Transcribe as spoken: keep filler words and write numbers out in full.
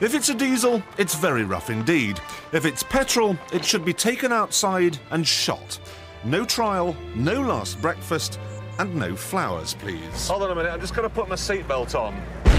If it's a diesel, it's very rough indeed. If it's petrol, it should be taken outside and shot. No trial, no last breakfast, and no flowers, please. Hold on a minute, I'm just going to put my seatbelt on.